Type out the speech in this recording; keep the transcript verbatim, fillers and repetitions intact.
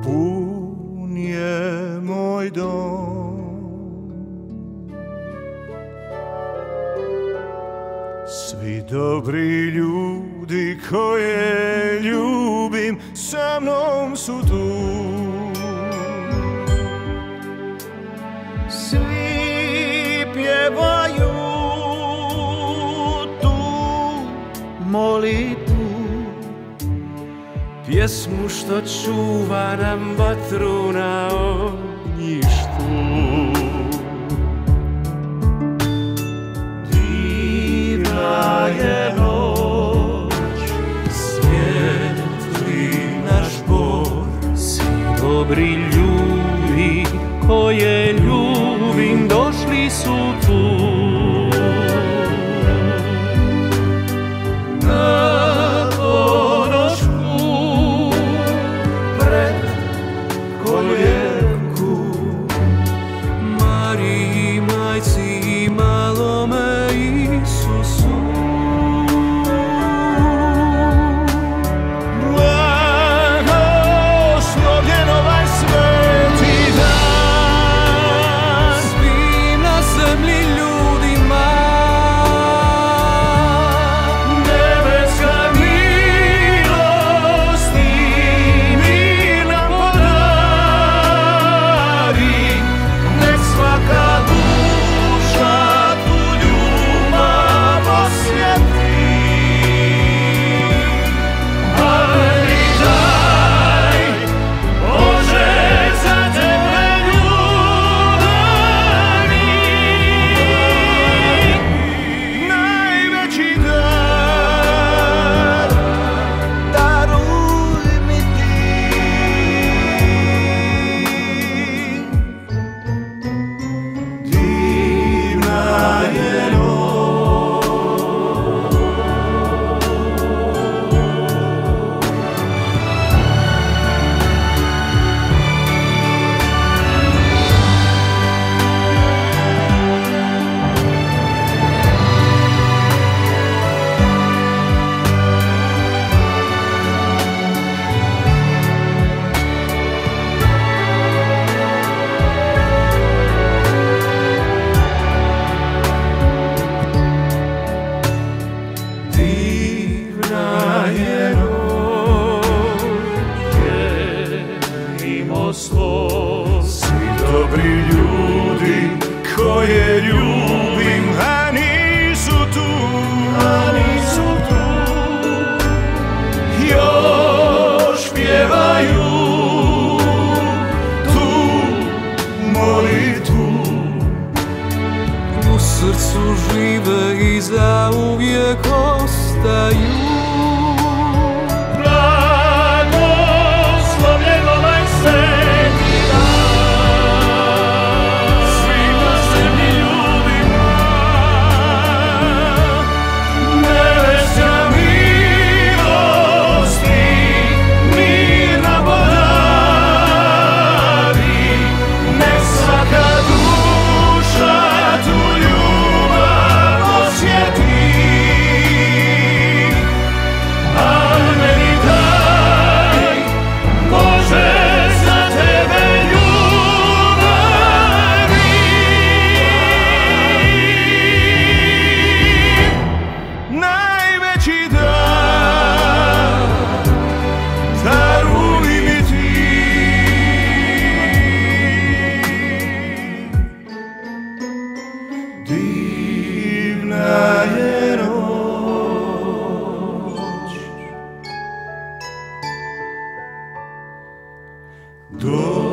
pun je moj dom. Svi dobri ljudi koje ljubim sa mnom su tu. Svi pjevaju tu molitvu, pjesmu što čuva nam vatru na ognjištu. Divna je noć, svijetli naš bor, svi dobri ljudi koje ljubim došli su tu. Na ponošku pred koljenku Mariji majci i malome Isusu. Blagoslovljen ovaj sveti dan svim na zemlji ljudima. Nebeska milost i mir nam podari. Nek svaka duša tu ljubav osjeti. Ali daj Bože za tebe ljubavni, najveći dar daruj mi ti. Divna je noć, divna je noć, jelimo svo. Svi dobri ljudi koje ljubim, a nisu tu, a nisu tu. Još pjevaju tu molitvu. U srcu žive i zauvijek ostaju. Blagoslovljen ovaj sveti dan svim na zemlji ljudima. Nebeska milost i mir nam podari. Nek svaka duša tu ljubav osjeti. Ali meni daj Bože za tebe ljubavi, najveći dar daruj mi ti. Divna je noć,